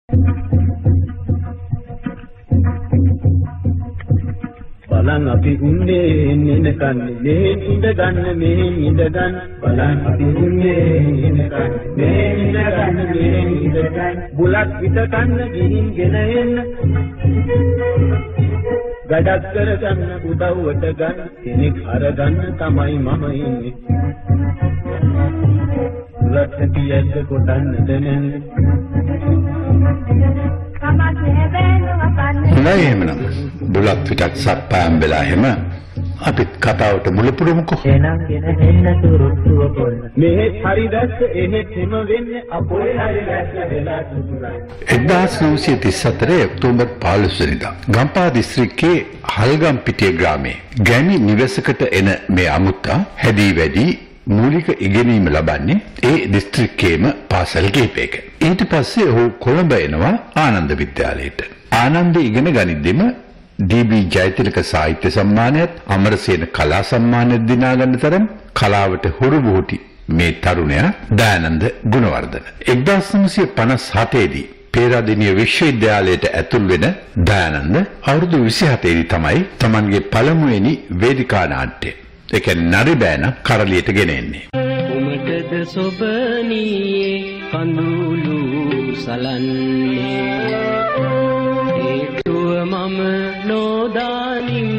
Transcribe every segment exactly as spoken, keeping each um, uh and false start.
Balang api unde ninekan me indagan me indagan balang api unde ninekan me indagan me indagan bulak vitakan gihin genayen gadak karagan udawwata gan kenek aragan tamai mama inne bulak tiyad kotan denen නෑ එහෙමනම් බුලත් පිටක් සප්පාම් වෙලා එහෙම අපිත් කතාවට මුල පුරමුකෝ එනං ගෙන එන්න තුරුට්ටුව පොන්න මේ හරි දැස්ස එහෙත් හිම වෙන්නේ අපොයි හරි දැස්ස වෙලා තුතුරා එක්දාස් නවසිය තිස් හතර ඔක්තෝබර් පහළොස් වෙනිදා ගම්පහ දිස්ත්‍රික්කයේ හල්ගම්පිටිය ග්‍රාමයේ ගැමි නිවසකට එන මේ අමුත්තා හැදී වැඩි මූලික ඉගෙනීම ලබන්නේ ඒ දිස්ත්‍රික්කයේම පාසල් කිහිපයක. ඊට පස්සේ ඔහු කොළඹ එනවා ආනන්ද විද්‍යාලයට. ආනන්ද ඉගෙන ගනිද්දිම ඩී.බී. ජයතිලක සාහිත්‍ය සම්මානයත් අමරසේන කලා සම්මානයත් දිනා ගන්න තරම් කලාවට හුරු බුහුටි මේ තරුණයා දයානන්ද ගුණවර්ධන. එක්දාස් නවසිය පනස් හතේ දී පේරාදෙණිය විශ්වවිද්‍යාලයට ඇතුල් වෙන දයානන්ද අවුරුදු විසිහතේ දී තමයි Tamanගේ පළමුවෙනි වේදිකා නාට්‍ය ඒ කියන්නේ නරි බෑන කරලියට ගෙන එන්නේ. උමටද සොබනීයේ කඳුළු සලන්නේ හේතුව මම නොදානිම්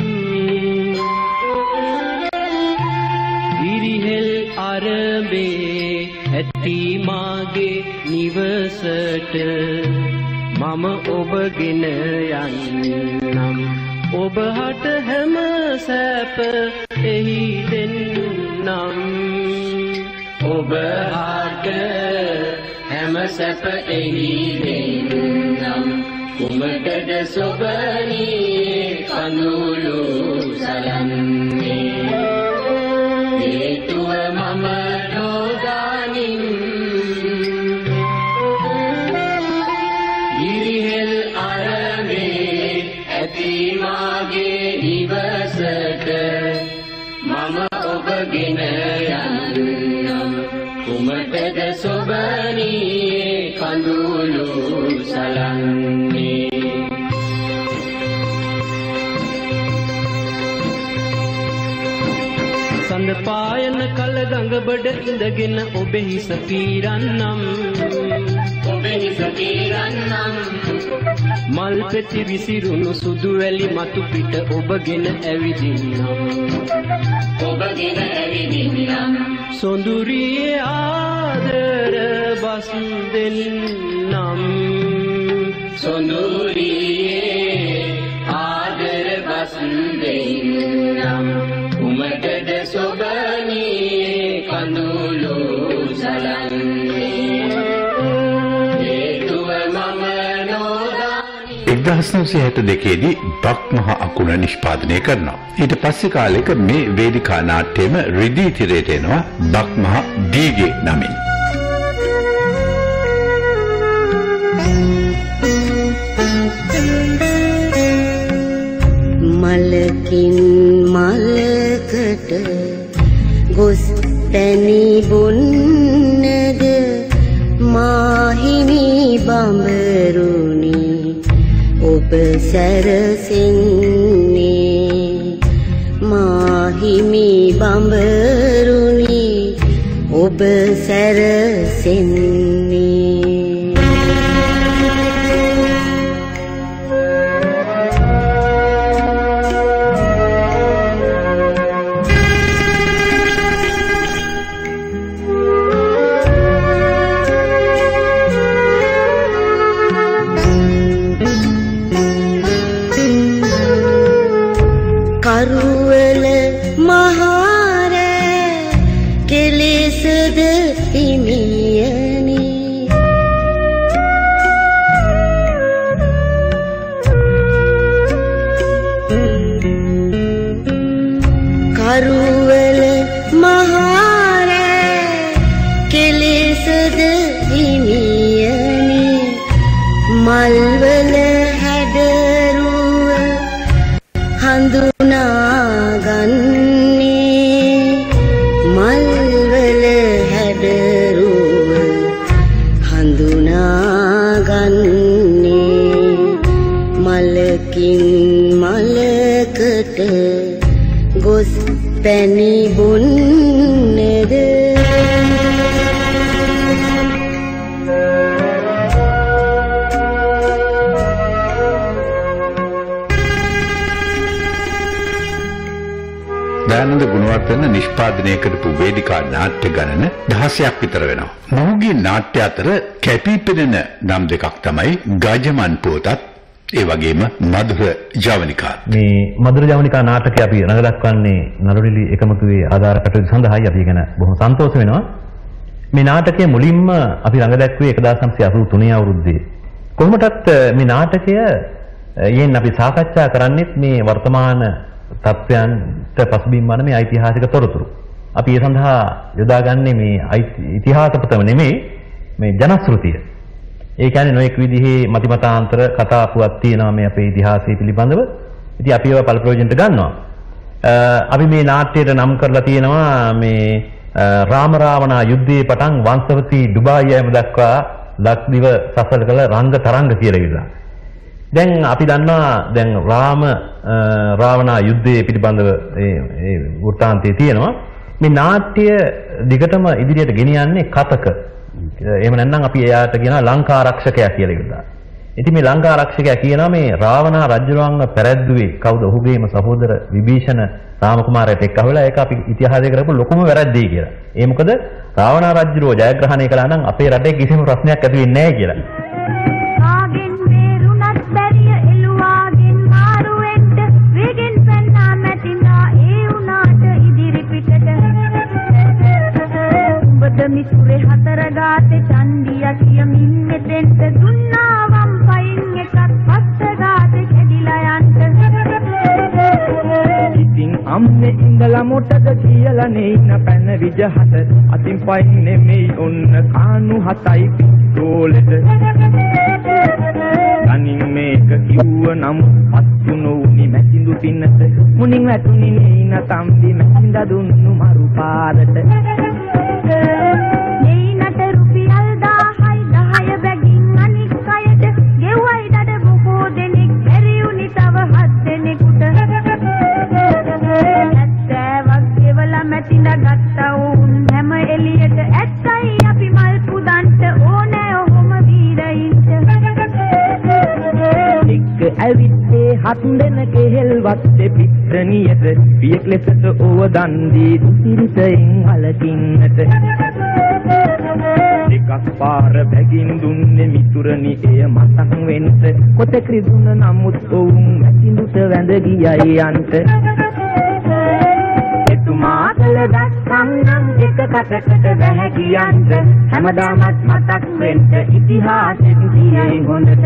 ඉරිහෙල් අරබේ ඇති මාගේ නිවසට මම ඔබගෙන යන්නම් ඔබ හට හැම සැප එහි දෙන්නම් ඔබ හට හැම සැප එහි දෙන්නම් කුමටද සොබනී කඳුළු සලන්නේ හේතුව මම නොදානිම් ඉරිහෙල් අරමේ ඇති මාගේ නිවසට මම ඔබගෙන යන්නම් කුමටද සොබනී කඳුළු සලන්නේ සඳ පායන කල ගඟබඩ ඉඳගෙන ඔබෙහි සපීරන්නම් ඔබෙහි සපීරන්නම් මල් පෙති විසිරුණු සුදු වැලි මතු පිට ඔබගෙන ඇවිදින්නම් ඔබගෙන ඇවිදින්නම් සොඳුරියේ ආදර බස් දෙන්නම් සොඳුරියේ ආදර බස් දෙන්නම් උමටද සොබනී කඳුළු සලන්නේ හේතුව මම එක්දාස් නවසිය හැට දෙකේ දී බක් මහ අකුණ නිෂ්පාදනය කරනවා. ඊට පස්සේ කාලෙක මේ වේදිකා නාට්‍යයේම රිදී තිරයට එනවා බක් මහ දීගේ නමින්. මලකින් මලකට ගොස් පැණි බොන්නද මාහිමි බඹරුනි ඔබ සැරසෙන්නේ මාහිමි බඹරුනි ඔබ සැරසෙන්නේ කරුවල මහර කෙලෙසද හිමියනි කරුවල මහර කෙලෙසද හිමියනි මල්වල හැඩරුව හඳුනාගන්නේ මල්වල හැඩරුව හඳුනාගන්නේ නගන්නේ මලකින් මලකට ගොස් පැණි බොන්නේද දයානන්ද ගුණවර්ධන නිෂ්පාදනය කරපු වේදිකා නාට්‍ය ගණන දහසක් විතර වෙනවා. මොහුගේ නාට්‍ය අතර කැපිපෙනෙන නම් දෙකක් තමයි ගජමන් පුවතත් ඒ වගේම මధుර ජවනිකා. මේ මధుර ජවනිකා නාටකය අපි රඟ දක්වන්නේ නළුනිලි එකමුතුවේ ආධාර කටයුතු සඳහායි. අපි ගැන බොහොම සන්තෝෂ වෙනවා. මේ නාටකය මුලින්ම අපි රඟ දැක්ුවේ එක දහස් නවසිය අසූ තුනේ අවුරුද්දේ. කොහොමදත් මේ නාටකය යෙන් අපි සාකච්ඡා කරන්නේ මේ වර්තමාන තත්ත්වයන්ට පසුබිම් වන මේ ඓතිහාසික තොරතුරු. අපි ඒ සඳහා යොදාගන්නේ මේ ඉතිහාසපතම නෙමෙයි මේ ජනශ්‍රුතිය. ඒ කියන්නේ නොඑක් විදිහේ මතිමතාන්තර කතා පුවත් තියෙනවා මේ අපේ ඉතිහාසය පිළිබඳව. ඉතින් අපි ඒවා පළප්‍රයෝජනට ගන්නවා. අපි මේ නාට්‍යයට නම් කරලා තියෙනවා මේ රාම රාවණා යුද්ධයේ පටන් වංශවතී ඩුබායි යෑම දක්වා ලක්දිව සසල කළ රංග තරංග කියලා ඉල්ලා. දැන් අපි දන්නවා දැන් රාම රාවණා යුද්ධයේ පිළිබඳව ඒ ඒ වෘත්තාන්තයේ තියෙනවා. මේ නාට්‍ය දිගටම ඉදිරියට ගෙනියන්නේ කතක. එහෙම නැත්නම් අපි එයාට කියනවා ලංකා ආරක්ෂකයා කියලා ඉල්ලනවා. ඉතින් මේ ලංකා ආරක්ෂකයා කියනවා මේ රාවණා රජුරවංග පැරැද්දුවේ කවුද? ඔහුගේම සහෝදර විභීෂණ රාම කුමාරයාට එක්ක අහුවෙලා ඒක අපි ඉතිහාසය කරපු ලොකුම වැරද්දයි කියලා. ඒ මොකද රාවණා රජුරව ජයග්‍රහණය කළා නම් අපේ රටේ කිසිම ප්‍රශ්නයක් ඇති වෙන්නේ නැහැ කියලා. මිසුරේ හතර ගාතේ චන්දියා කියමින් මෙතෙන්ට දුන්නා වම් පයින් එකක් පස්ස ගාතේ කැඩිලා යන්න. ඉතින් අම්මේ ඉඳලා මොටද කියලා නෙයින පැන විජහත අතින් පයින් නෙමෙයි ඔන්න කානු හතයි පිටෝලෙට. අනින් මේක කිව්ව නම් පත්තු නොඋනි මැසිඳු පින්නත මුණින් වැටුනි නේන තම්බි මැසිඳ දුන්නු මරු පාරට. නේනට රුපියල් දහයි දහය බැගින් අනික් අයට ගෙව්වයි දඩ බොහෝ දෙනෙක් බැරිුනි තව හත් දෙනෙකුට. ඇත්තවක් ගෙවලා මැතිඳ ගත්තා වුන් හැම එළියට ඇත්තයි අපි මල් පුදන්ට ඕනෑ ඔහොම වීරයින්ට. එක්ක ඇවිත්තේ හත් දෙන කෙහෙල්වත් දෙපිට්‍රනියට පියෙක් ලෙසට ඕව දන් දී දුසිරිතෙන් අලකින්නට. එකක් පාර බැගින් දුන්නේ මිතුරනි එය මතක් වෙන්න. කොතෙක් රිදුන නමුත් ඔවුන් මැසිඳුට වැඳ ගියයි යන්ට. එතුමා කළ දස්සම් නම් එක කටකට බැහැ කියන්ට. හැමදාමත් මතක් වෙන්න ඉතිහාසෙත් දියේ හොඳට.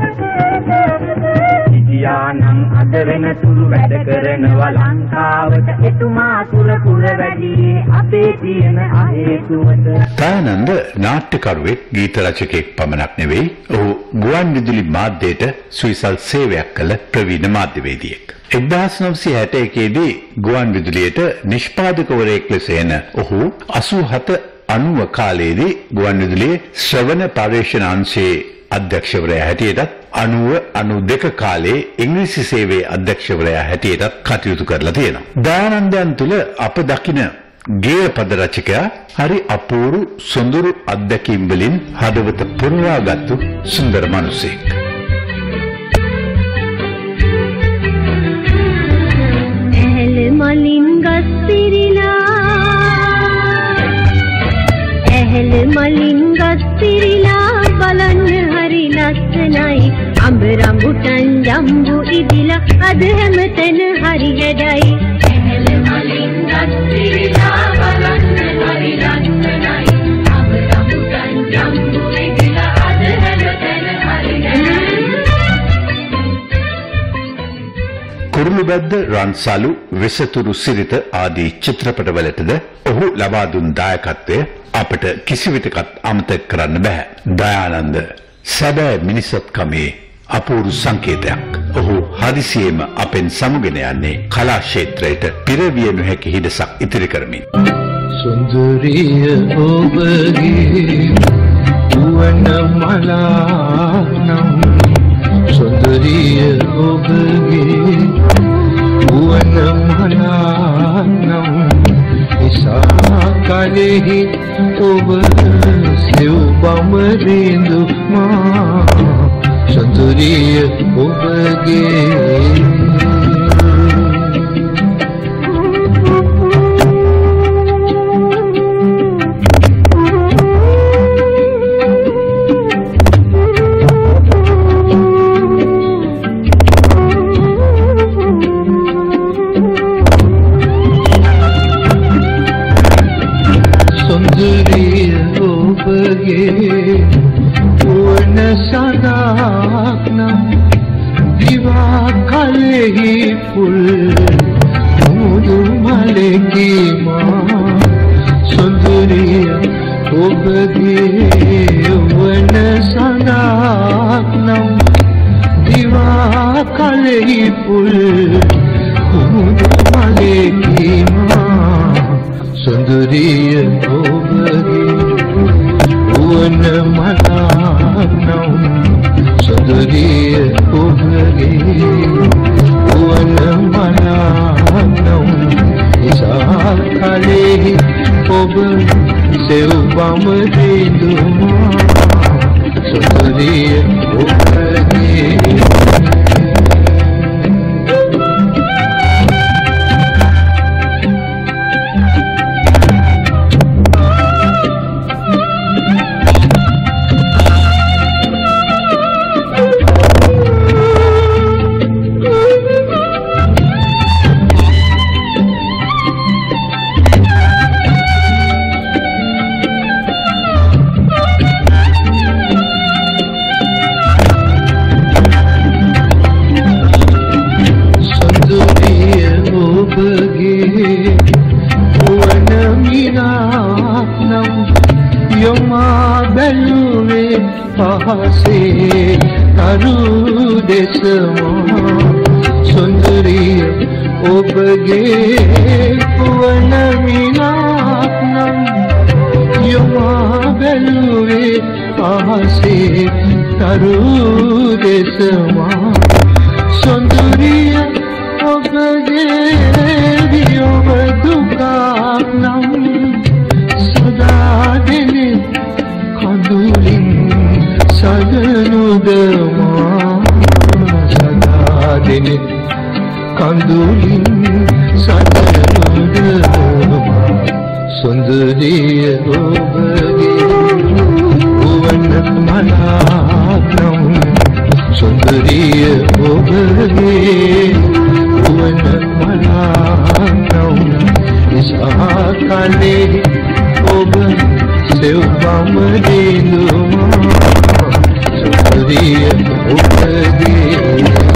ඉතියානම් අද වෙන තුරු වැඩ කරනවා ලංකාවට. එතුමා තුර පුර වැඩියේ අපේ තියෙන අහේතුවට. දයානන්ද නාට්‍යකරුවෙක් ගීත රචකයෙක් පමණක් නෙවෙයි, ඔහු ගුවන් විදුලි මාධ්‍යයට සුවිසල් සේවයක් කළ ප්‍රවීණ මාධ්‍යවේදියෙක්. එක්දාස් නවසිය හැට එකේ දී ගුවන් විදුලියට නිෂ්පාදකවරයෙක් ලෙස එන ඔහු අසූ හත අනූව කාලයේදී ගුවන් විදුලියේ ශ්‍රවණ පර්යේෂණ අංශයේ අධ්‍යක්ෂවරයා හැටියටත් අනූව අනූ දෙක කාලේ ඉංග්‍රීසි සේවයේ අධ්‍යක්ෂවරයා හැටියටත් කටයුතු කරලා තියෙනවා. දයානන්දයන් තුළ අප දකින ගේය පද රචකයා හරි අපූරු සොඳුරු අත්දැකීම් වලින් හදවත පුරවාගත්තු සුන්දර මිනිසෙක්. ඇහැල මලින් ගස් පිරිලා ඇහැල මලින් ගස් පිරිලා බලන්න හරි ලස්සනයි. අඹ රඹුටන් ජම්බු ඉදිලා අද හැමතැන හරි හැඩයි. ඇහැල මලින් ගස් පිරිලා බලන්න හරි ලස්සනයි. අඹ රඹුටන් ජම්බු ඉදිලා අද හැමතැන හරි හැඩයි. කුරුළුබැද්ද, රන්සලු, වෙසතුරු සිරිත ආදී චිත්‍රපටවලටද ඔහු ලබා දුන් දායකත්වය අපට කිසිවිටකත් අමතක කරන්න බෑ. දයානන්ද සැබෑ මිනිසත්කමේ අපූර්ව සංකේතයක්. ඔහු හදිසියෙම අපෙන් සමුගෙන යන්නේ කලා ක්ෂේත්‍රයට පිරවිය නොහැකි හිඩසක් ඉතිරි කරමින්. සුන්දරිය ඔබගේ රුවන් මලානම් සුන්දරිය ඔබගේ රුවන් මලානම් ඉසා කලෙහි ඔබ සෙව් බම රිඳු මා සුන්දරිය ඔබගේ රුවන් සදාක්නම් දිවා කලෙහි පුල් මුදු මලකි මා සුන්දරිය ඔබගේ රුවන් සදාක්නම් දිවා කලෙහි පුල් මුදු මලකි මා සුන්දරිය ඔබගේ රුවන් මලානම් සුන්දරිය ඔබගේ රුවන් මලානම් ඉසා කලෙහි ඔබ සෙව් බම රිඳු මා සුන්දරිය ඔබගේ පහසේ තරු දෙසමා සුන්දරිය ඔබගේ රුවන් මිලාප්නම් යොමා බැලුවේ පහසේ තරු දෙසමා සුන්දරිය ඔබගේ වියොව දුකනම් සදා දෙනෙ කඳුලින් සදනුදමා සදා දෙනෙ කඳුලින් සදනුදමා සුන්දරිය ඔබගේ රුවන් මලානම් සුන්දරිය ඔබගේ රුවන් මලානම් ඉසා කලෙහි ඔබ සෙව් බම රිඳු මා සුන්දරිය ඔබගේ